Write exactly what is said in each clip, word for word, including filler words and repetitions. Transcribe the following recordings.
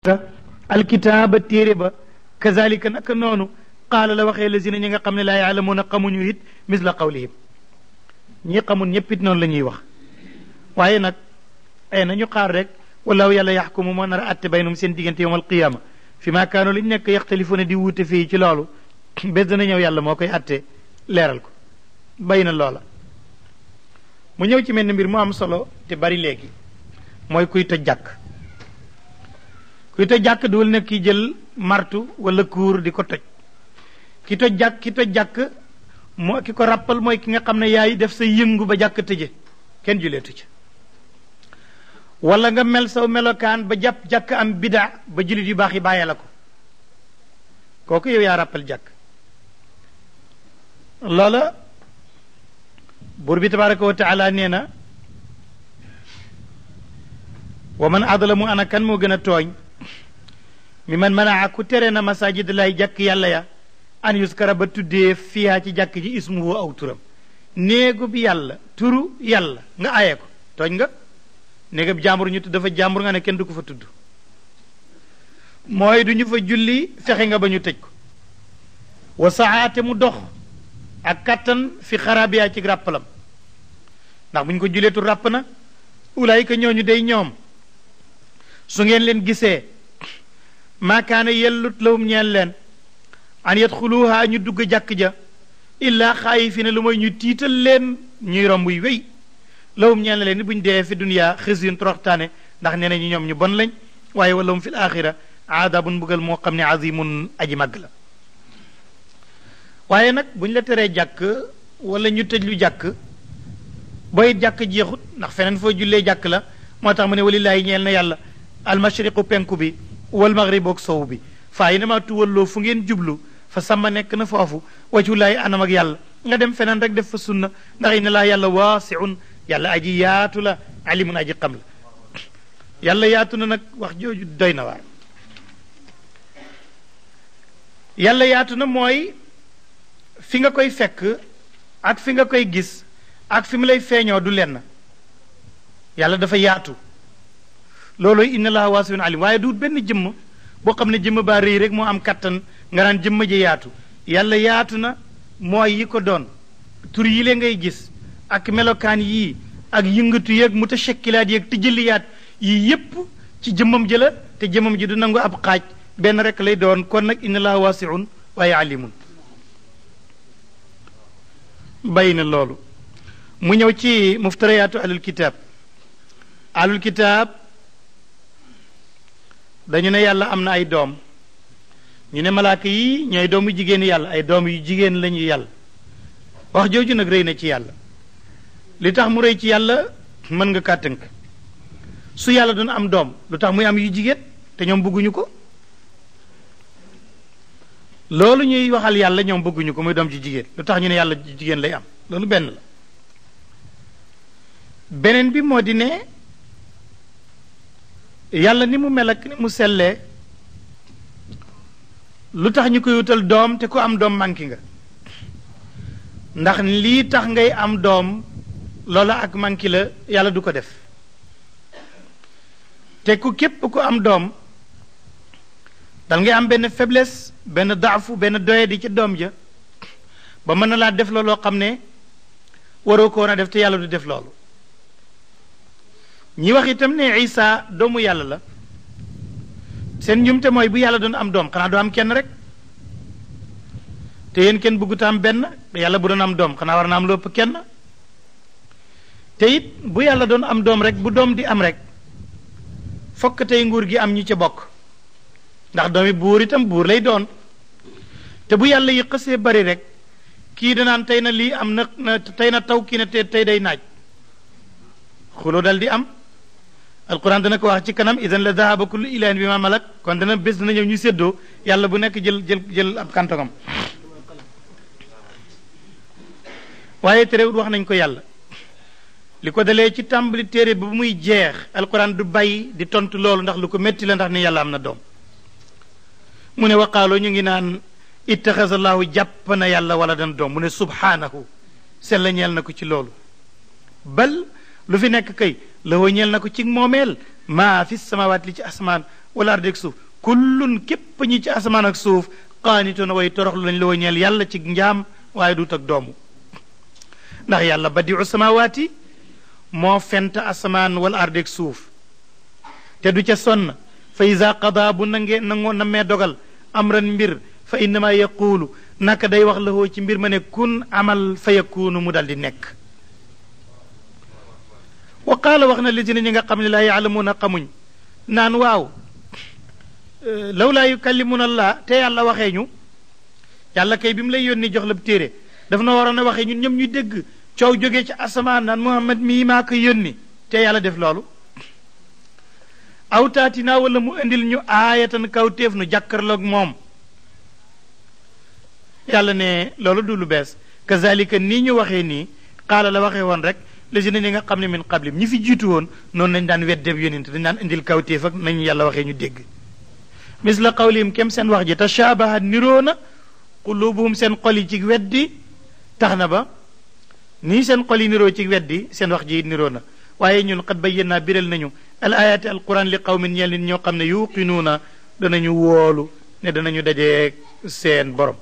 alkitaaba téere ba kazalika naka noonu qaala la waxee lazina ñi nga xam ne laa yaalamuuna xamuñu it misla qawlihim ñi xamul ñëpp it noonu la ñuy wax waaye nag ay nañu xaar rek walaahu yàlla yaxkumu moo nar a atte baynum seen diggante yowm alqiyaama fi maa kaanu liñ nekk yaxtalifuuna di wuute fii ci loolu bés dana ñëw yàlla moo koy atte leeral ko bay na loola mu ñëw ci mel ni mbir mu am solo te bari léegi mooy kuy toj jàkk kuy toj jàkk duwul ne ki jël martu wala kuur di ko toj ki toj jàkk ki toj jàkk moo ki ko rappal mooy ki nga xam ne yaay def sa yëngu ba jàkk tëje kenn juleetu ci wala nga mel saw melokaan ba jàpp jàkk am bida ba julit yu baax yi bàyyee la ko kooku yow yaa rappal jàkk loola buur bi tabaraka wa taala nee na wa man adlamu ana kan moo gën a tooñ mi man manaa ku tere na masajid lay jàkk yàlla ya an yuskara ba tuddee fiyaa ci jàkk ji ismuhu aw turam néegu bi yàlla turu yàlla nga aye ko tooñ nga néegab jàmbur ñu tudd dafa jàmbur nga ne kenn du ko fa tudd mooy du ñu fa julli fexe nga ba ñu tëj ko wa saate mu dox ak kattan fi xarabiyaa ci ràppalam ndax bu ñu ko juleetu ràpp na ulaayika ñooñu day ñoom su ngeen leen gisee maakaana yellut lawum ñeel leen an yadxuluha ñu dugg jàkk ja illaa xaayifina lu mooy ñu tiital leen ñuy romb yi wéy lawum ñeel na leen ni bu ñu dee fi duniyaa xisyun toroxtaane ndax nee nañu ñoom ñu bon lañ waaye walahum fi l axira aadabun mbugal moo xam ne azimun aji màgg la waaye nag bu ñu la teree jàkk wala ñu tëj lu jàkk booy jàkk jeexut ndax feneen foo jullee jàkk la moo tax mu ne walillaahi ñeel na yàlla almashriqu penku bi wal maghrib ak sow bi faa yi nama tuwalloo fu ngeen jublu fa sàmma nekk na foofu wajhulaahi anam ak yàlla nga dem feneen rek def fa sunna ndax inna laa yàlla waasiun yàlla aji yaatu la alimun aji xam la yàlla yaatu na nag wax jooju doy na waar yàlla yaatu na mooy fi nga koy fekk ak fi nga koy gis ak fi mu lay feeñoo du lenn yàlla dafa yaatu loolu inna laa waasiun alim waaye du benn jëmm boo xam ne jëmm baa rëy rek moo am kattan nga naan jëmm ji yaatu yàlla yaatu na mooy yi ko doon tur yi lee ngay gis ak melokaan yii ak yëngatu yeeg mutashakkilaat yeeg tëjëliyaat yii yépp ci jëmmam ji la te jëmmam ji du nangu ab xaaj benn rek lay doon kon nag inna laa waasiun waaye alimun bàyyi na loolu mu ñëw ci muftariyaatu alul kitaab alul kitaab dañu ne yàlla am na ay doom ñu ne malaaka yi ñooy doomu jigéen yàlla ay doom yu jigéen lañu yàlla wax jooju nag rëy na ci yàlla li tax mu rëy ci yàlla mën nga kaa tënk su yàlla doon am doom lu tax muy am yu jigéen te ñoom bëgguñu ko loolu ñuy waxal yàlla ñoom bëgguñu ko muy doom ci jigéen lu tax ñu ne yàlla jigéen lay am loolu benn la beneen bi moo di ne yàlla ni mu mel ak ni mu sellee lu tax ñu koy wutal doom te ku am doom manqué nga ndax lii tax ngay am doom loola ak manqué la yàlla du ko def te ku képp ku am doom dal ngay am benn faiblesse benn daafu benn doye di ci doom ja ba mën na laa def looloo xam ne waroo ko woon a def te yàlla du def loolu ñi wax itam ne Isa doomu yàlla la seen njumte mooy bu yàlla doon am doom xanaa doo am kenn rek te yéen kenn bëggut am benn yàlla bu doon am doom xanaa war na am lu ëpp kenn te it bu yàlla doon am doom rek bu doom di am rek fokk tey nguur gi am ñu ca bokk ndax doomi buur itam buur lay doon te bu yàlla yi xësee bari rek kii danaan tey na lii am na tey na taw kii na te tey day naaj xuloo dal di am alquran dana ko wax ci kanam idan la dahaba kullu ilahin bi ma malak kon dana bés dana ñëw ñu séddoo yàlla bu nekk jël jël jël ab kantongam waaye terewut wax nañ ko yàlla li ko dalee ci tàmbali téere ba muy jeex alquran du bàyyi di tontu loolu ndax lu ko métti la ndax ni yàlla am na doom mu ne waqaaloo ñu ngi naan ittaxasallahu jàpp na yàlla wala dan doom mu ne subhaanahu sella ñeel na ko ci loolu bal lu fi nekk kay la woo ñeel na ko ci moomeel maa fi samawaat li ci asmaan wala ardi ak suuf kullun képp ñi ci asamaan ak suuf qaanituuna way toroxlu lañ la way ñeel yàlla ci njaam waaye du tag doomu ndax yàlla badiu samawaati moo fent asamaan wala ardi ak suuf te du ca sonn fa ida qada bu nangee nangoo nammee dogal amran mbir fa innama yaquulu naka day wax lahoo ci mbir ma ne kun amal fa yakuunu mu dal di nekk wa qaala wax na lazina ñi nga xam ne laa yaalamuuna xamuñ naan waaw law laa yukallimuna allah te yàlla waxee ñu yàlla kay bi mu lay yónni jox la téere daf na waroon a waxee ñun ñëpp ñu dégg coow jógee ci asamaan naan muhammad mii maa ko yónni te yàlla def loolu aw taatinaa wala mu indil ñu aayatan kaw téef nu jàkkarloog moom yàlla ne loolu du lu bees kazalika nii ñu waxee nii xaala la waxee woon rek légina ñi nga xam ne min qablim ñi fi jiitu woon noonu nañ daan weddeb yónent dañ daan indil kaw téef ak nañu yàlla waxee ñu dégg misla qawlihim kem seen wax ji tashabahat niroo na qulubuhum seen xol yi ci weddi tax na ba nii seen xol yi niroo ci weddi seen wax ji niroo na waaye ñun qad bayyana biral nañu al ayaati al quran li qawmin ñeel nit ñoo xam ne yuqinuuna danañu woolu ne danañu dajee seen borom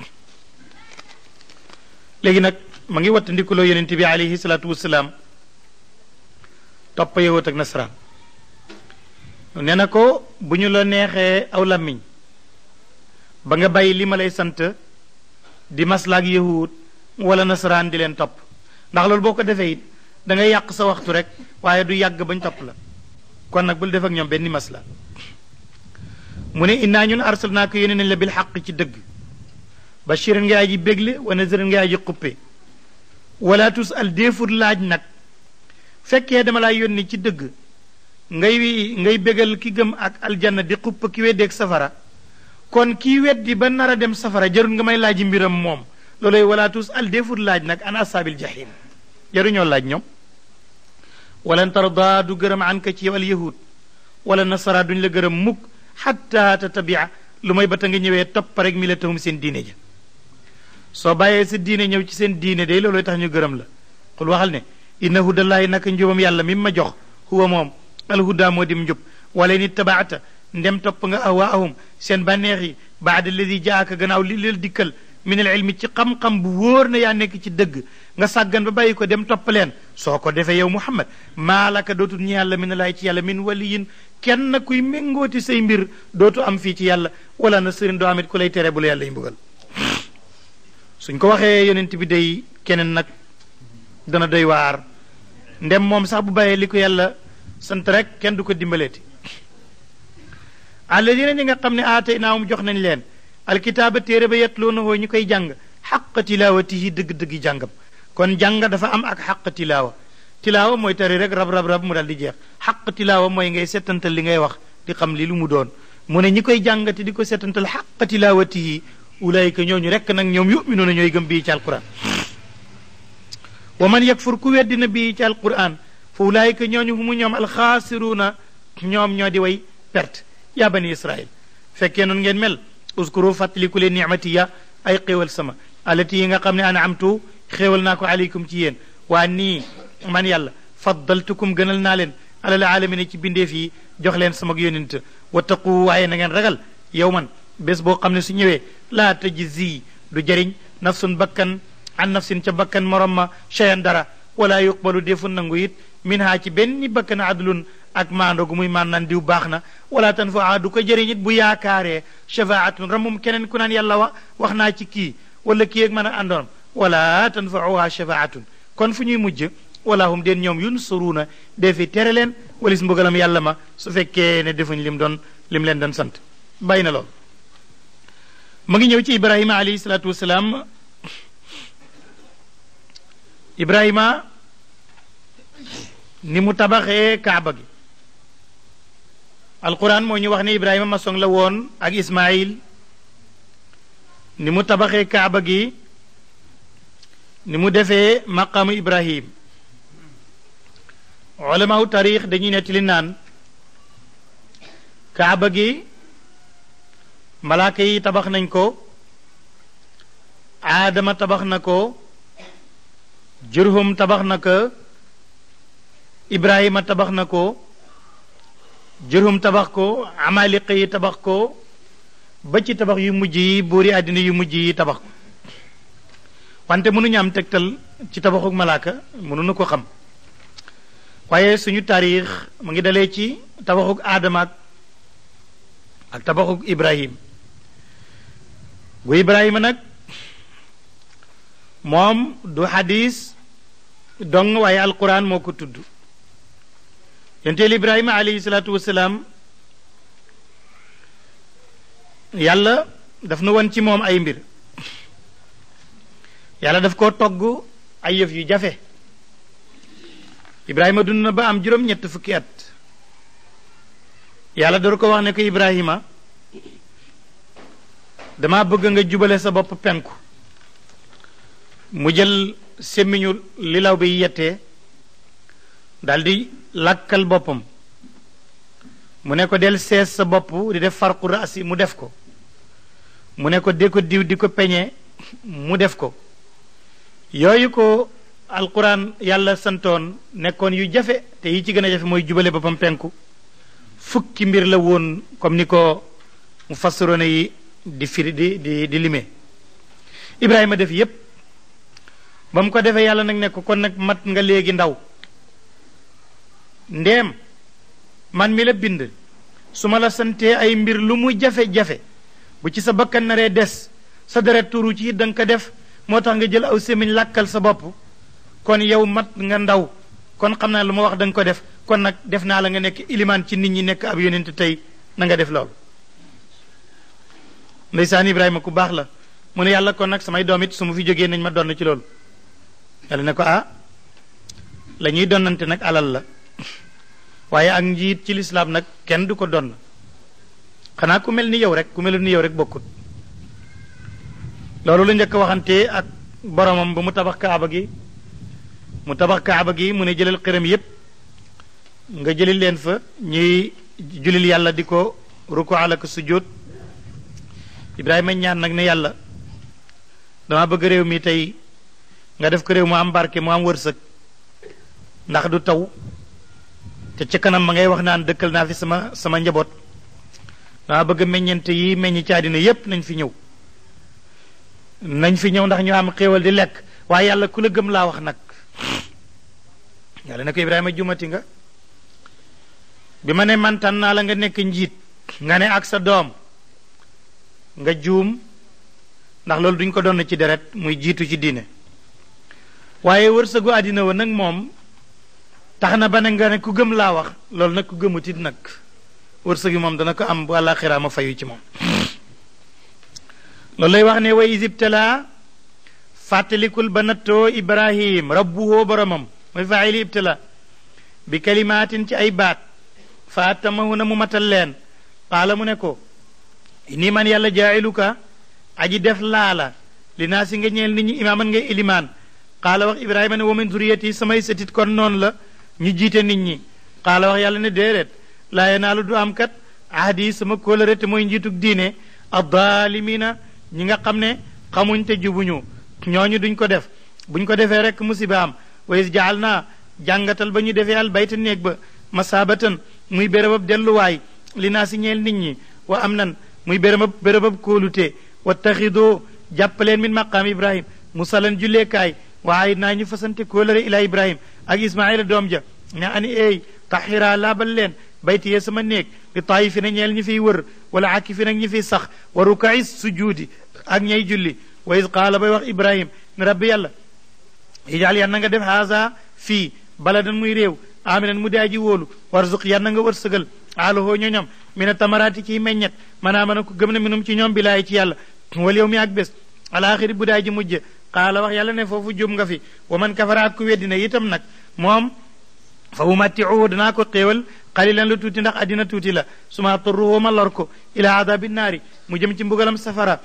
léegi nag ma ngi wattandikuloo yonent bi alayhi salaatu wasalaam topp yowat ak nasaraan nee na ko bu ñu la neexee aw làmmiñ ba nga bàyyi li ma lay sant di maslaak yahud wala nasaraan di leen topp ndax loolu boo ko defee it da ngay yàq sa waxtu rek waaye du yàgg bañ topp la kon nag bul def ak ñoom benn masla mu ne innaa ñun arsalnaa ko yónne nañ la bil xaq ci dëgg bashiran nga aji bégle wa naziran nga aji xuppe wala tus al déefut laaj nag fekkee dama laa yónni ci dëgg ngay ngay bégal ki gëm ak aljanna di xupp ki weddeeg safara kon kii weddi ba nar a dem safara jarul nga may laaji mbiram moom looloy wala tus al déefut laaj nag an asaabil jahim jaruñoo laaj ñoom walan tarda du gërëm an ka ci yow al yahud wala nasara duñ la gërëm mukk xatta tatabia lu may ba ta nga ñëwee topp rek milatahum seen diine ja soo bàyyee sa diine ñëw ci seen diine day looloy tax ñu gërëm la xul waxal ne inna hudallaahi naka njubam yàlla mi ma jox huwa moom alhuda moo dim njub wala in ittabaata ndem topp nga ahwaahum seen bànneex yi baada alladi jaaka gannaaw li leel dikkal min al ilmi ci xam-xam bu wóor na yaa nekk ci dëgg nga sàggan ba bàyyi ko dem topp leen soo ko defee yow muhammad maalaka dootul ñi yàlla min laay ci yàlla min waliyin kenn kuy méngooti say mbir dootu am fii ci yàlla wala na sëriñ doo amit ku lay tere bu la yàlla yi mbugal suñ ko waxee yonent bi day keneen nag dana doy waar ndem moom sax bu bàyyee li ko yàlla sant rek kenn du ko dimbaleeti alladina ñi nga xam ne aatay naawum jox nañ leen alkitaaba téere ba yetluunahu ñu koy jàng xaq tilaawatihi dëgg-dëgg jàngam kon jàng dafa am ak xaq tilaawa tilaawa mooy tari rek rab rab rab mu dal di jeex xaq tilaawa mooy ngay settantal li ngay wax di xam li lu mu doon mu ne ñi koy jàngati di ko settantal xaq tilaawatihi ulaayika ñooñu rek nag ñoom yuminuuna ñooy gëm bii ci alquran wa man yakfur ku weddina bii ci alquran fa ulaayika ñooñu humu ñoom alxaasiruuna ñoom ñoo di way perte yaa bani israil fekkee noonu ngeen mel uskuru fàttaliku leen nicmatiya ay xéewal sama alati yi nga xam ne anamtu xéewal naa ko aleykum ci yéen waa nii man yàlla faddaltukum gënal naa leen alal aalamina ci bindeef yi jox leen sama yónent wattaqu waaye na ngeen ragal yow man bés boo xam ne su ñëwee laa tajzi du jëriñ nafsun bakkan an nafsin ca bakkan morom ma cheyan dara wala yuqbalu defu nangu it min ha ci benn bakkan adlun ak maando gu muy maan naan diw baax na wala tanfaa du ko jëriñ it bu yaakaaree shafaatun ramum keneen ku naan yàlla wa wax naa ci kii wala kii ak mën a àndoon wala tanfauha shafaatun kon fu ñuy mujj wala hum den ñoom yunsuruuna defi tere leen walis mbugalam yàlla ma su fekkee ne defuñ lim doon lim leen doon sant bàyyi na lool mu ngi ñëw ci ibrahima alayhi salaatu wasalaam ibrahima ni mu tabaxee kaaba gi alquran moo ñu wax ne ibrahima maçon la woon ak ismail ni mu tabaxee kaaba gi ni mu defee maqaamu ibrahim ulamaaw taarix dañuy nettali naan kaaba gi malaaka yi tabax nañ ko aadama tabax na ko jurhum tabax na ko ibrahima tabax na ko Jurhum tabax ko Amaliqa yi tabax ko ba ci tabax yu mujj yi buuri àddina yu mujj yi tabax ko wante mënuñu am tegtal ci tabaxuk malaaka mënuñu ko xam waaye suñu taarix mu ngi dalee ci tabaxuk aadama ak tabaxuk Ibrahim bu Ibrahima nag moom du xadis dong waaye alquran moo ko tudd yenteel Ibrahima alayhi salaatu wasalaam yàlla daf nu won ci moom ay mbir yàlla daf koo togg ay yëf yu jafe Ibrahima dund na ba am juróom-ñett fukki at yàlla door ko wax ne ko Ibrahima dama bëgg nga jubale sa bopp penku mu jël semmiñu li law bi yettee daldi lakkal boppam mu ne ko del sees sa bopp di def farqu raasi mu def ko mu ne ko de ko diw di ko peñe mu def ko yooyu ko alquran yàlla santoon nekkoon yu jafe te yi ci gën a jafe mooy jubale boppam penku fukki mbir la woon comme ni ko mu fassiroona yi di firi di di di limee Ibrahima def yépp ba mu ko defee yàlla nag ne ko kon nag mat nga léegi ndaw ndéem man mi la bind su ma la santee ay mbir lu mu jafe-jafe bu ci sa bakkan naree des sa deret turu ci da nga ko def moo tax nga jël aw sémiñ làkkal sa bopp kon yow mat nga ndaw kon xam naa lu ma wax da nga ko def kon nag def naa la nga nekk ilimaan ci nit ñi nekk ab yonent tey na nga def loolu ndeysaan Ibrahima ku baax la mu ne yàlla kon nag samay doom it su ma fi jógee nañ ma donn ci loolu yàlla ne ko ah la ñuy donnante nag alal la waaye ak njiit ci lislaam nag kenn du ko donn xanaa ku mel ni yow rek ku mel ni yow rek bokkut loolu la njëkk waxante ak boromam ba mu tabax kaaba gi mu tabax kaaba gi mu ne jëlal xërëm yépp nga jëlil leen fa ñuy julil yàlla di ko ruku ala ko sujjóot Ibrahima ñaan nag ne yàlla dama bëgg réew mi tey nga def ko réew mu am barke mu am wërsëg ndax du taw te ci kanam ma ngay wax naan dëkkal naa fi sama sama njaboot dama bëgg meññente yi meññ ci àddina yépp nañ fi ñëw nañ fi ñëw ndax ñu am xéewal di lekk waaye yàlla ku la gëm laa wax nag yàlla ne ko Ibrahima jumati nga bi ma ne man tànn naa la nga nekk njiit nga ne ak sa doom nga juum ndax loolu duñ ko doon ci deret muy jiitu ci diine waaye wërsëgu àddina wa nag moom tax na ba ne nga ne ku gëm laa wax loolu nag ku gëmutit nag wërsëg yi moom dana ko am bu àllaaxira ma fayu ci moom loolu lay wax ne wa isibtala fàttalikul ba nattoo Ibrahim rabbuhoo boromam mooy faayili ibtala bi kalimaatin ci ay baat fa atamahu na mu matal leen qaala mu ne ko nii man yàlla jaa'iluka aji def laala li naa si nga ñeel nit ñi imaaman ngay ilimaan qaala wax Ibrahima ne wa min zuriyati samay sëtit kon noonu la ñu jiite nit ñi qaala wax yàlla ne déedéet laa yanaalu du am kat ahdi sama kóolëre te mooy njiitug diine addaalimina ñi nga xam ne xamuñ te jubuñu ñooñu duñ ko def buñ ko defee rek musiba am wa is jaal naa jàngatal ba ñu defee al bayta néeg ba masaabatan muy bérébab delluwaay li naa si ñeel nit ñi wa am nan muy bérébab bérébab kóolute wa taxidoo jàppaleen min maqaam Ibrahim musalan julleekaay waaye naa ñu fasante kóolëre ila Ibrahim ak Ismaila doom ja ne ani eey taxira laabal leen bayti yee sama néeg li taayifi na ñeel ñi fiy wër wala akifi nag ñi fiy sax wa rukaay sujuudi ak ñay julli wa is qaala bay wax Ibrahim ne rabbi yàlla ijaal yan na nga def haza fii baladan muy réew aminan mu daaji wóolu warzuq yan na nga wërsëgal aalahoo ñoñam mina tamaraati ciy meññet manaa mën a ko gëm na minum ci ñoom bilaay ci yàlla wal yow mi ak bés alaaxiri bu daaji mujj qaala wax yàlla ne foofu jum nga fi wa man kafaraat ku weddina itam nag moom fa umattiuhu danaa ko xéewal xalilan lu tuuti ndax addina tuuti la suma torruhoo ma lor ko ila adabi naari mu jëm ci mbugalam safara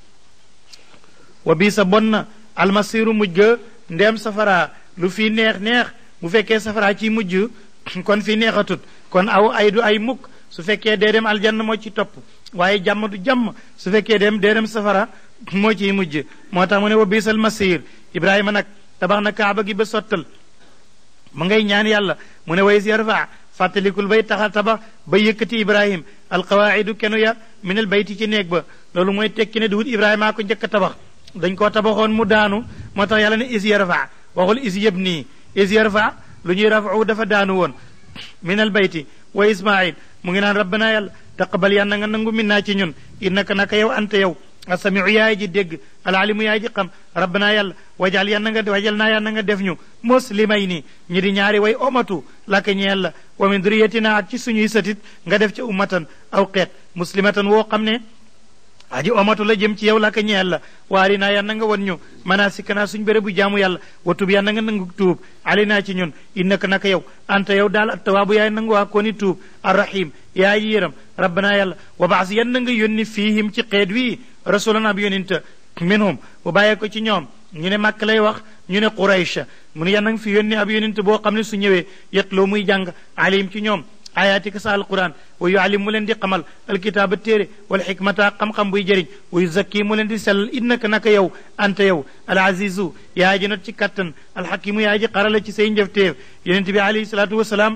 wa bii sa bon na almasiru mujj ga ndeem safara lu fii neex neex bu fekkee safara ci mujj kon fii neexatut kon aw ay du ay mukk su fekkee dee dem aljanna moo ci topp waaye jàmm du jàmm su fekkee dem dee dem safara moo ciy mujj moo tax mu ne wa biisal masir Ibrahima nag tabax na kaaba gi ba sottal mu ngay ñaan yàlla mu ne ways yarfa fàttalikul bay taxa tabax ba yëkkati ibrahim alqawaidu kenu ya min al bayti ci néeg ba loolu mooy tekki ne duwut ibrahima ko njëkk a tabax dañ koo tabaxoon mu daanu moo tax yàlla ne is yarfa waxul is yëb nii is yarfa lu ñuy rafu dafa daanu woon min al bayti wa ismail mu ngi naan rabbana yàlla taqabal yàlla nga nangu min naa ci ñun innaka naka yow anta yow asamiu yaay ji dégg alalimu yaay ji xam rabbana yàlla wajal yàlla nga wajal naa yàlla nga def ñu muslimay ni ñi di ñaari way omatu laka ñeel la wa min duriyatina ak ci suñuy satit nga def ci ummatan aw xeet muslimatan woo xam ne aji omatu la jëm ci yow laka ñeel la waari naa yàlla nga won ñu manasikana suñ béré bu jaamu yàlla wa tub yàlla nga nangu tuub ali naa ci ñun innaka naka yow anta yow daal attawaabu yaay nangu waa kooni tuub arrahim yaay yéram rabbana yàlla wa baas yàlla nga yónni fiihim ci xeet wi rasulan ab yóninta minhum bu bàyyee ko ci ñoom ñu ne màkk lay wax ñu ne quraysh mu ne yàlla nga fi yónni ab yóninta boo xam ne su ñëwee yetloo muy jàng alim ci ñoom ayatika sa alquran wa yualim mu leen di xamal alkitaaba téere wal xikmata xam-xam buy jëriñ wa yuzakki mu leen di sellal innaka naka yow anta yow al azizu yaa ji not ci kattan alxakimu yaa ji xarala ci say njëfteef yonent bi alayhi salaatu wasalaam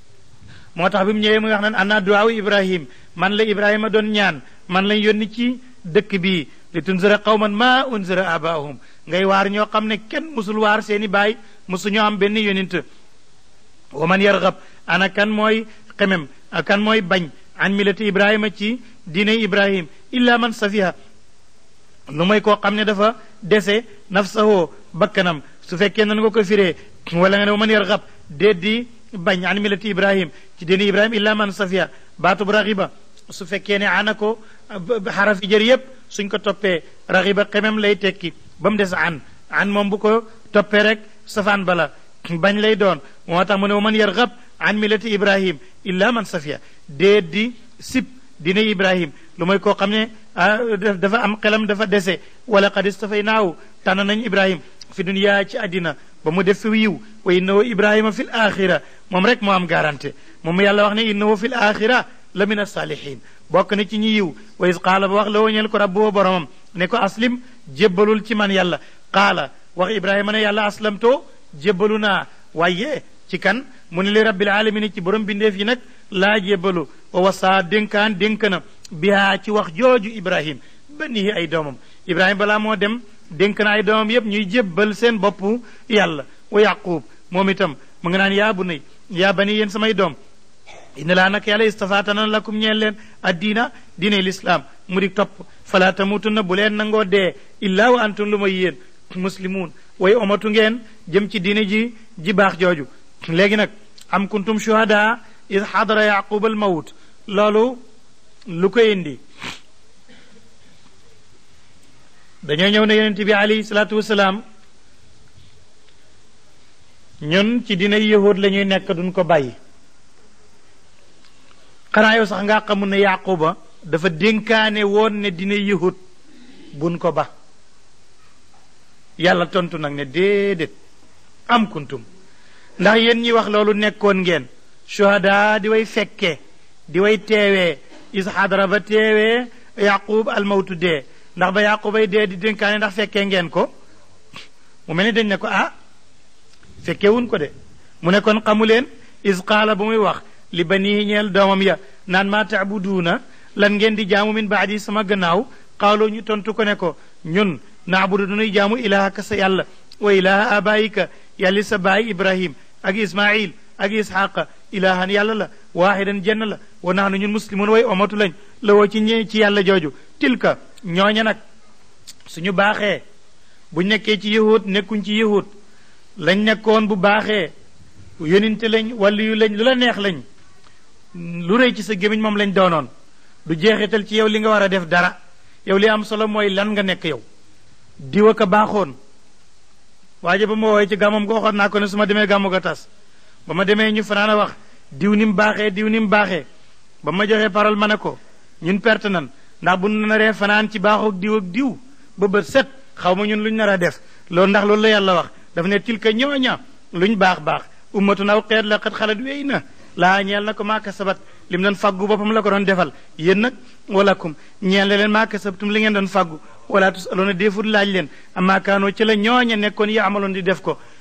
moo tax bi mu ñëwee muy wax naan ana duwaawu ibrahim man la ibrahima doon ñaan man lañ yónni ci dëkk bii li tunzira qawman ma unzira abaahum ngay waar ñoo xam ne kenn musul waar seeni baay musu ñoo am benn yonent wa man yargab ana kan mooy xemem kan mooy bañ an milati ibrahima ci diine ibrahim illa man safiha lu mooy koo xam ne dafa dese nafsahoo bakkanam su fekkee nan nga ko firee wala nga ne wa man yargab déet di bañ an milati ibrahim ci diine ibrahim illa man safiha baatub raxiba su fekkee ne ana ko xarafi jër yépp suñ ko toppee raxiba xemem lay tekki ba mu des an an moom bu ko toppee rek safaan bala bañ lay doon moo tax mu ne wa man yargab an millati ibrahim illa man safiya déet di sib dina ibrahim lu mooy koo xam ne dafa am xelam dafa dese wala qad istafaynaahu tànn nañ ibrahim fi dunya ci àddina ba mu def fi yiw wa innahu ibrahima fi l axira moom rek moo am garanté moom yàlla wax ne innahu fi l axira la min asalihin bokk na ci ñi yiw wa is qaala ba wax la woñeel ko rabbuhu boromam ne ko aslim jébbalul ci man yàlla qaala wax ibrahima ne yàlla aslamtoo jébbalu naa waaye ci kan mu ne li rabbil alamin ci borom bindeef yi nag laa jébbalu wa wasaa dénkaan dénk na bihaa ci wax jooju ibrahim banihi ay doomam ibrahim balaa moo dem dénk na ay doomam yépp ñuy jébbal seen bopp yàlla wa yaqub moom itam mu ngi naan yaa bunay yaa bani yéen samay doom inna laa nag yàlla istafaatana lakum ñeel leen addiina diine lislaam mu di topp fala tamutunna bu leen nangoo dee illaa wa antum lu may yéen muslimuun way omatu ngeen jëm ci diine ji ji baax jooju léegi nag am kuntum shuhada id xadara yaqub al mawt loolu lu ko indi dañoo ñëw ne yonent bi alayhi salaatu wasalaam ñun ci diine yahud la ñuy nekk duñ ko bàyyi xanaa yow sax nga xamul ne yaquba dafa dénkaane woon ne diine yahud buñ ko ba yàlla tontu nag ne déedéet am kuntum ndax yéen ñi wax loolu nekkoon ngeen shuhada di way fekkee di way teewee is xadara ba teewee yaqub almawtu dee ndax ba yaqubay dee di dénkaane ndax fekkee ngeen ko mu mel ni dañ ne ko ah fekkewuñ ko de mu ne kon xamu leen is qaala ba muy wax li banihi ñeel doomam ya naan maa taabuduuna lan ngeen di jaamu min baadi sama gannaaw xaaloo ñu tontu ko ne ko ñun naabudu dañuy jaamu ilahaka sa yàlla wa ilaha abayika yàlli sa baay ibrahim ak ismail ak isxaqa ilahan yàlla la waaxidan jenn la wa naxnu ñun muslimun way omatu lañ la woo ci ñe ci yàlla jooju tilka ñooña nag suñu baaxee bu nekkee ci yahud nekkuñ ci yahud lañ nekkoon bu baaxee yoninte lañ wala yu lañ lu la neex lañ lu rëy ci sa gémiñ moom lañ doonoon du jeexital ci yow li nga war a def dara yow li am solo mooy lan nga nekk yow diwa ka baaxoon waaye ba ma woowee ci gàmmam ko waxoon naa ko ne su ma demee gàmmu ga tas ba ma demee ñu fanaan a wax diw ni mu baaxee diw ni mu baaxee ba ma joxee parole ma ne ko ñun perte nan ndax bu nu naree fanaan ci baaxoog diw ak diw ba bët set xaw ma ñun luñ nar a def loolu ndax loolu la yàlla wax dafa ne tilka ñooña luñ baax baax ummatu naw xeet la xat xalat wéy na laa ñeel na ko maa kasabat lim doon faggu boppam la ko doon defal yéen nag walakum ñeel na leen maa kasabtum li ngeen doon faggu wala tusaloona déefut laaj leen amaa kaanoo ci la ñooña nekkoon yi amaloon di def ko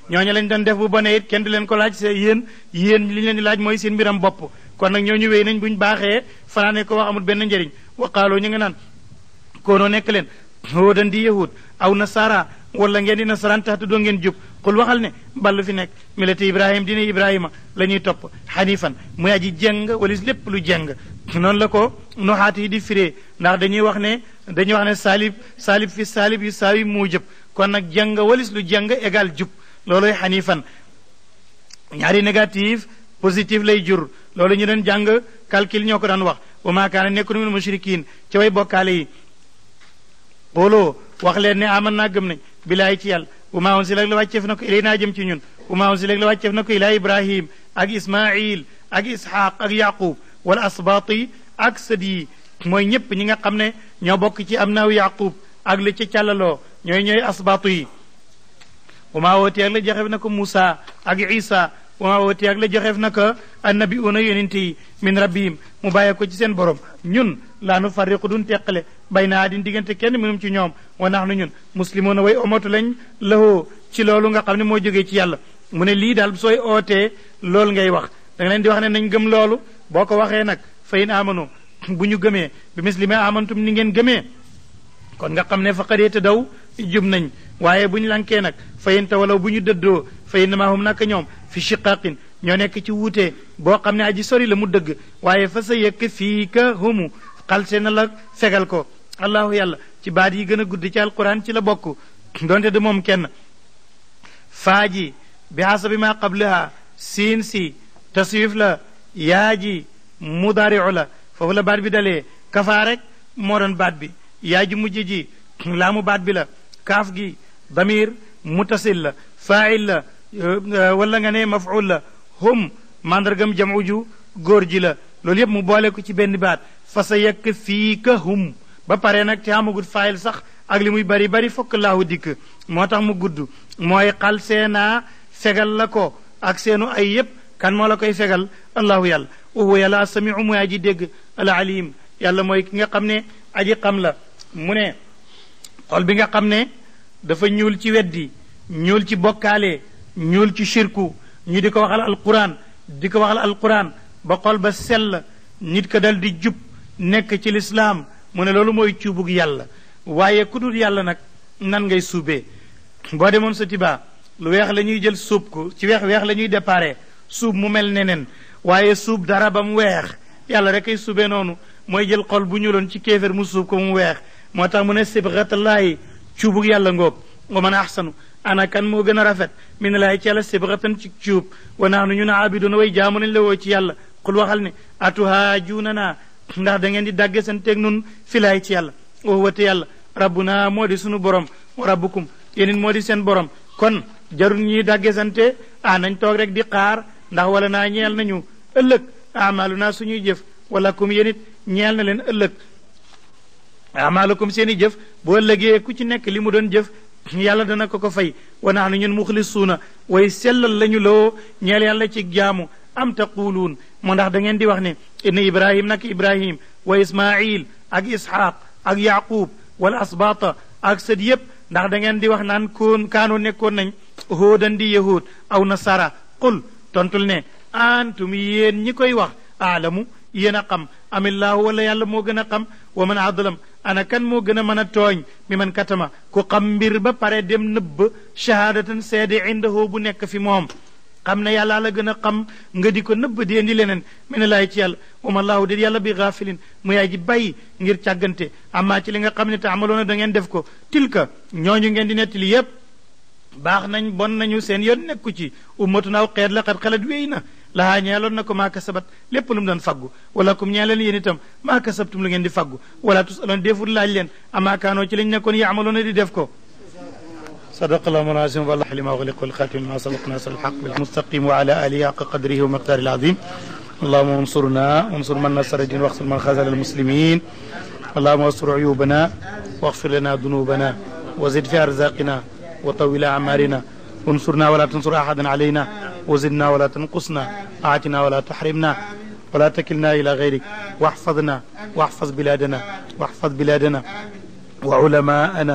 ñooñu lañ doon def bu bonee it kenn du leen ko laaj se yéen yéen li ñu leen di laaj mooy seen mbiram bopp kon nag ñooñu wéy nañ buñ baaxee fanaane ko wax amul benn njëriñ waqaaloo ñu nga naan koonoo nekk leen hóodan di yahud aw nasara wala ngeen di nasaraan taxte doo ngeen jub xul waxal ne ballu fi nekk milati ibrahim dina ibrahima la ñuy topp xanifan muy aji jeng walis lépp lu jeng noonu la ko noxaat yi di firee ndax dañuy wax ne dañuy wax ne saalib saalib fi saalib yu saawi moo jëb kon nag jeng walis lu jeng égal jub looloy xanifan ñaari négatif positif lay jur loolu ñu doon jàng calcul ñoo ko daan wax wa maa kaana nekkunu min mushrikiin ci way bokkaale yi xooloo wax leen ne aman naa gëm nañ bilaay ci yàlla wa maa unzila la wàcceef na ko ilay naa jëm ci ñun wa maa unzila la wàcceef na ko ilaa ibrahim ak ismail ak ishaq ak yaqub wala asbaati ak sët yi mooy ñëpp ñi nga xam ne ñoo bokk ci am naaw yaqub ak li ci càllaloo ñooy ñooy asbaatu yi wa maa wootee ak la joxeef na ko Moussa ak Isa wa maa wootee ak la joxeef na ko annabiuuna yonente yi min rabbihim mu bàyyee ko ci seen borom ñun laa nu farriqu duñ teqale bay naa din diggante kenn minum ci ñoom wa nax nu ñun muslimoona way omatu lañ lahoo ci loolu nga xam ne moo jógee ci yàlla mu ne lii daal sooy ootee loolu ngay wax da nga leen di wax ne nañ gëm loolu boo ko waxee nag fa in amanu bu ñu gëmee bi mislima amantum ni ngeen gëmee kon nga xam ne fa xadeete daw jub nañ waaye bu ñu lankee nag fa in tawalaw bu ñu dëddoo fa innama hum naka ñoom fi shiqaqin ñoo nekk ci wuute boo xam ne aji sori la mu dëgg waaye fa sa yëkk fii ka humu xalse na la fegal ko allahu yàlla ci baat yi gën a gudd ci alquran ci la bokk donte de moom kenn faa ji bi hasabi ma qablaha siin si taswif la yaa ji mudaariu la foofu la baat bi dalee kafaa rek moo doon baat bi yaa ji mujj ji laamu baat bi la kaaf gi damir mutasil la faa'il la wala nga ne maf'ul la hum mandargam jamu ju góor ji la loolu yëpp mu boole ko ci benn baat fa sa yekk fii ka hum ba pare nag te amagut faayil sax ak li muy bari bari fokk laahu dikk moo tax mu gudd mooy xal seenaa fegal la ko ak seenu ay yëpp kan moo la koy fegal allahu yàlla wahuwa yàlla asamiu mooy aji dégg al alim yàlla mooy ki nga xam ne aji xam la mu ne xol bi nga xam ne dafa ñuul ci weddi ñuul ci bokkaale ñuul ci shirku ñu di ko waxal alquran di ko waxal alquran ba xol ba sell nit ko dal di jub nekk ci lislaam mu ne loolu mooy cuubug yàlla waaye ku dul yàlla nag nan ngay suubee boo demoon sa tibaa lu weex la ñuy jël suub ko ci weex weex la ñuy déparé suub mu mel neneen waaye suub dara ba mu weex yàlla rek ay suubee noonu mooy jël xol bu ñuuloon ci kéefér mu suub ko mu weex moo tax mu ne sibghatallaahi cuubug yàlla ngoog wa man ahsanu ana kan moo gën a rafet min laay ci yàlla sibghatan ci cuub wa naanu ñu ne abiduna way jaamu nañ la woo ci yàlla xul waxal ne atuhaajuuna naa ndax da ngeen di dàgge seen teeg nun fi laay ci yàlla wa huwa te yàlla rabbuna moo di sunu borom wa rabbukum yéen moo di seen borom kon jarul ñuy dàgge sante ah nañ toog rek di xaar ndax wala naa ñeel nañu ëllëg amalu naa suñuy jëf wala kum yéen it ñeel na leen ëllëg amalukum seen i jëf boo ëllëgee ku ci nekk li mu doon jëf yàlla dana ko ko fay wa naxnu ñun muxlisuuna way sellal lañu loo ñeel yàlla ci jaamu am taquluun moo ndax da ngeen di wax ne inna ibrahim nak ibrahim wa ismail ak ishaq ak yaqub wala asbata ak sët yépp ndax da ngeen di wax naan koon kaanoo nekkoon nañ hóodan di yahud aw nasara qul tontul ne antum yéen ñi koy wax aalamu yéen a xam amillaahu wala yàlla moo gën a xam wa man adlam ana kan moo gën a mën a tooñ mi man katama ku xam mbir ba pare dem nëbb shahaadatan seede indahu bu nekk fi moom xam ne yàlla la gën a xam nga di ko nëbb di indi leneen mi ne laay ci yàlla wama laahu di yàlla bi gaafilin mu yaay ji bàyyi ngir càggante amaa ci li nga xam ne te amaloona da ngeen def ko tilka ñooñu ngeen di nettali yépp baax nañ bon nañu seen yoon nekku ci ummatun aw xeet la xat xalat wéy na lahaa ñeeloon na ko maa kasabat lépp lu mu doon faggu wala kum ñee leen yéen itam maa kasabtum lu ngeen di faggu wala tusaloon deful laaj leen amaa kaanoo ci lañ nekkoon yaamaloona di def ko صدق الله العظيم والله لما أغلق والخاتم ما سبق ناصر الحق بالمستقيم وعلى آله حق قدره ومقداره العظيم اللهم انصرنا وانصر من نصر الدين واخذل من خذل المسلمين اللهم استر عيوبنا واغفر لنا ذنوبنا وزد في أرزاقنا وطول أعمارنا وانصرنا ولا تنصر أحدا علينا وزدنا ولا تنقصنا أعتنا ولا تحرمنا ولا تكلنا إلى غيرك واحفظنا واحفظ بلادنا واحفظ بلادنا وعلماءنا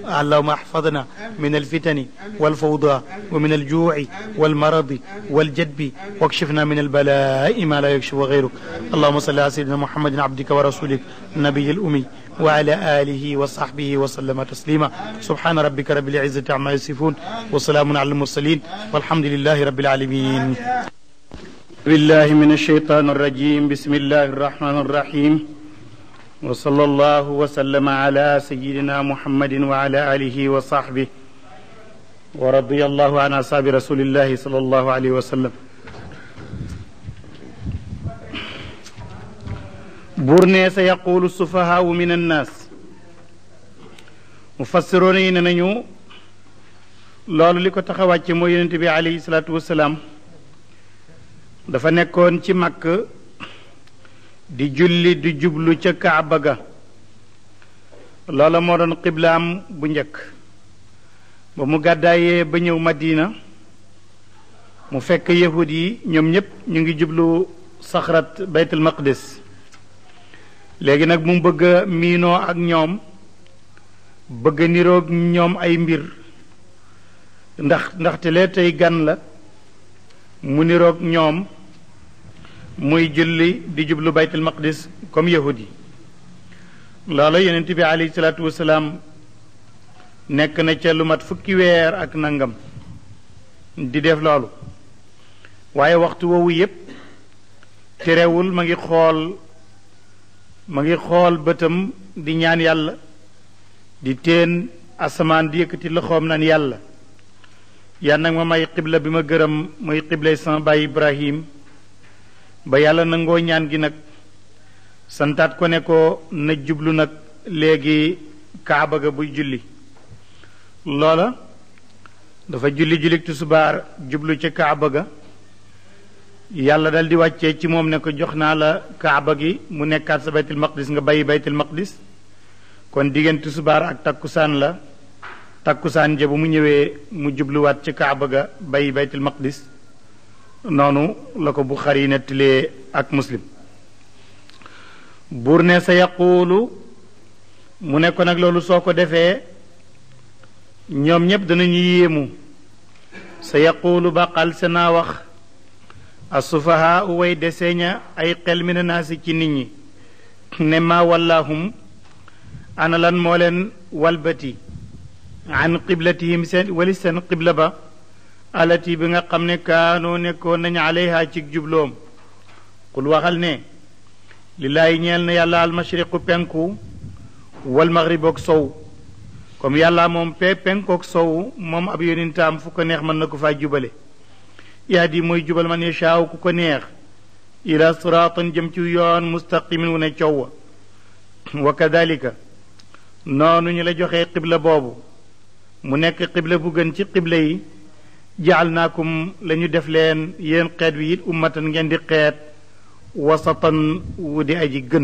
اللهم احفظنا من الفتن والفوضى ومن الجوع والمرض والجدب واكشفنا من البلاء ما لا يكشف غيرك اللهم صل على سيدنا محمد عبدك ورسولك النبي الأمي وعلى آله وصحبه وسلم تسليما سبحان ربك رب العزة عما يصفون وسلام على المرسلين والحمد لله رب العالمين بالله من الشيطان الرجيم بسم الله الرحمن الرحيم وصلى الله وسلم على سيدنا محمد وعلى آله وصحبه ورضي الله عن أصحاب رسول الله صلى الله عليه وسلم burne sa yaqulu sufahaau min annaas mufassiroon yi ne nañu loolu li ko tax a wàcce mooy yonente bi alayhi salaatu wasalaam dafa nekkoon ci Makk di julli di jublu ca Kaaba ga loola moo doon qiblaam bu njëkk ba mu gàddaayee ba ñëw Madina mu fekk yahud yi ñoom ñépp ñu ngi jublu saxrat baytul maqdis léegi nag mu bëgg a miinoo ak ñoom bëgg a niroog ñoom ay mbir ndax ndaxte lee tey gan la mu niroog ñoom muy julli di jublu baytul maqdis comme yahudi loola yonent bi alayhi salaatu wasalaam nekk na ca lu mat fukki weer ak nangam di def loolu waaye waxtu woowu yépp terewul ma ngi xool ma ngi xool bëtam di ñaan yàlla di teen asamaan di yëkkati loxoom naan yàlla yal nag ma may xibla bi ma gërëm muy xiblay sama baay Ibrahim ba yàlla nangoo ñaan gi nag santaat ko ne ko na jublu nag léegi kaaba ga buy julli loola dafa julli julli tisbaar jublu ca kaaba ga yàlla dal di wàccee ci moom ne ko jox naa la kaaba gi mu nekkaat sa baytul maqdis nga bàyyi baytul maqdis kon diggante tisbaar ak takkusaan la takkusaan ja bu mu ñëwee mu jubluwaat ci kaaba ga bàyyi baytul maqdis noonu la ko Buxaari nettalee ak Muslim buur ne sa yaquulu mu ne ko nag loolu soo ko defee ñoom ñépp danañu yéemu sa yaquulu baqal sa naa wax asufahaa way deseña ay xel mi na naasi ci nit ñi ne ma wallahum ana lan moo leen walbati an qiblatihim seen wali seen qibla ba alati bi nga xam ne kaanoo nekkoon nañu alayha ci jubloom qul waxal ne lillaahi ñeel na yàlla almashriqu penku wal maghribook sow comme yàlla moom pe penkook sow moom ab yonentaam fu ko neex mën na ko faa jubale yahdi mooy jubal man yashaaw ku ko neex ila siraatan jëm ci yoon mustaqimin wu ne coow wa wa kadalika noonu ñu la joxee qibla boobu mu nekk qibla bu gën ci qibla yi jaalnaakum la ñu def leen yéen xeet wi it ummatan ngeen di xeet wasatan wu di aji gën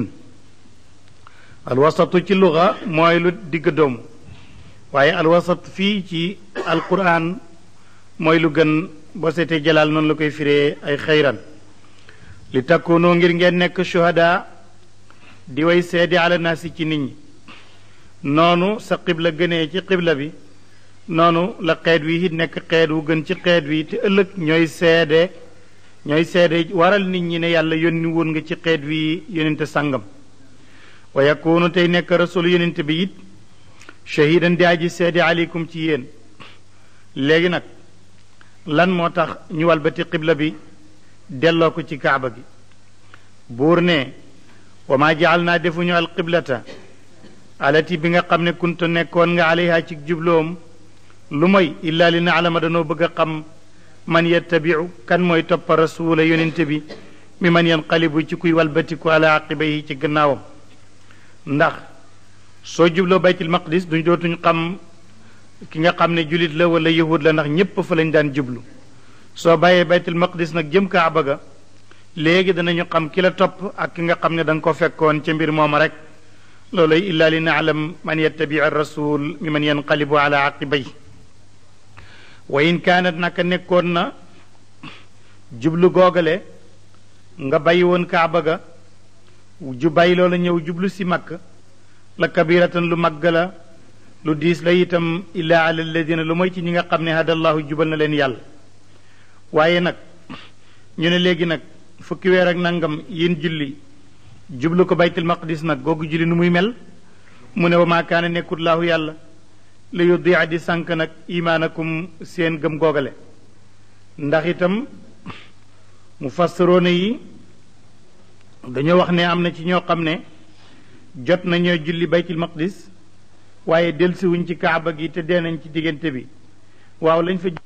alwasatu ci luga mooy lu digg doomu waaye alwasat fii ci alquran mooy lu gën boo seetee jalaal noonu la koy firee ay xayran li takkoonoo ngir ngeen nekk shuhada di way seede ala naasi ci nit ñi noonu sa xibla gënee ci xibla bi noonu la xeet wi it nekk xeet wu gën ci xeet wi te ëllëg ñooy seede ñooy seede waral nit ñi ne yàlla yónni woon nga ci xeet wi yónente sàngam wa yakuunu tey nekk rasul yónente bi it shahidan di aji seede aleykum ci yéen léegi nag lan moo tax ñu walbati xibla bi delloo ko ci kaaba gi buur ne wa maa jaal naa defuñu al qiblata alati bi nga xam ne kuntu nekkoon nga alayha ci jubloom lu mooy illaa li naalama danoo bëgg a xam man yettabiu kan mooy toppa rasuula yonente bi mi man yanqalibu ci kuy walbatiku ala aqibayhi ci gannaawam ndax soo jubloo baytul maqdis duñ dootuñ xam ki nga xam ne julit la wala yahud la ndax ñépp fa lañ daan jublu soo bàyyee baytul maqdis nag jëm kaaba ga léegi danañu xam ki la topp ak ki nga xam ne da nga ko fekkoon ca mbir mooma rek looloy illa li naalam man yattabi rasul mi man yanqalibu ala aqibay wa in kaanat naka nekkoon na jublu googale nga bàyyi woon kaaba ga ju bàyyi loola ñëw jublu si makk la kabiratan lu magg la lu diis la itam illaa ala alladina lu mooy ci ñi nga xam ne hadallahu jubal na leen yàlla waaye nag ñu ne léegi nag fukki weer ak nangam yéen julli jublu ko baytul maqdis nag googu julli nu muy mel mu ne wa maa kaana nekkut laahu yàlla la yudia di sànk nag imaanakum seen gëm googale ndax itam mu fassaroona yi dañoo wax ne am na ci ñoo xam ne jot nañoo julli baytul maqdis waaye dellusiwuñ ci kaaba gi te dee nañ ci diggante bi waaw lañ fa